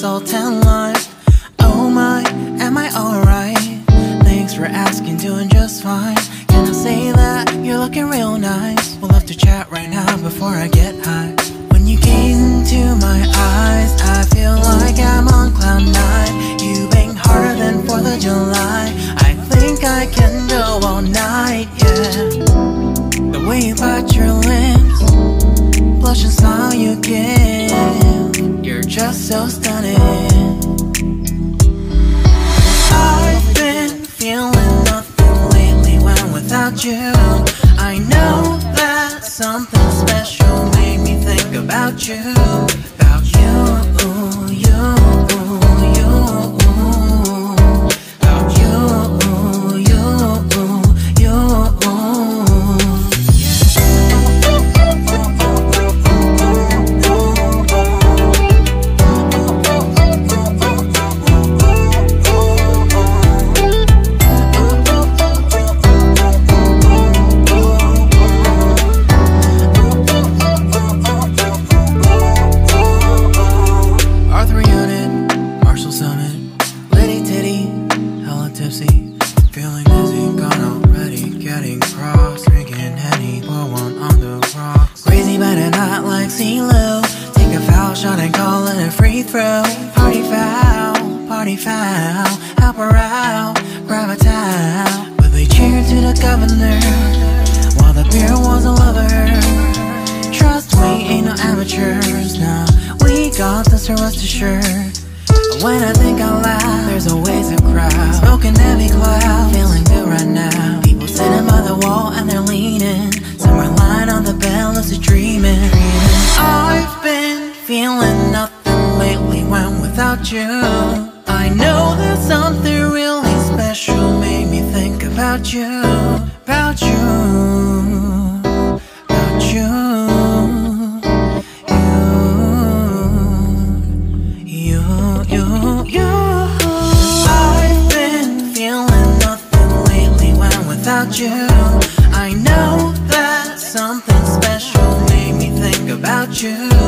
all 10 lives. Oh my, am I alright? Thanks for asking, doing just fine. Can I say that you're looking real nice? We'll have to chat right now before I get high. When you gaze into my eyes, I feel like I'm on cloud 9. You bang harder than 4th of July. I think I can go all night, yeah. The way you bite your lips, blush and smile you give, you're just so stunning. I've been feeling nothing lately when without you. I know that something special made me think about you. About you, you, you. About you, you, you. Feeling dizzy, gone already, getting cross, drinking Henny, pour one on the rocks. Crazy but not like CeeLo. Take a foul shot and call it a free throw. Party foul, help her out, grab a towel. But they cheered to the governor, while the beer was a lover. Trust me, ain't no amateurs, nah. We got this, so rest assured. When I think out loud, there's always a crowd, smoking heavy cloud, feeling good right now. People sitting by the wall and they're leaning, some are lying on the bed, lucid dreaming. I've been feeling nothing lately when without you. I know that something really special made me think about you. About you, about you. I've been feeling nothing lately when without you. I know that something special made me think about you.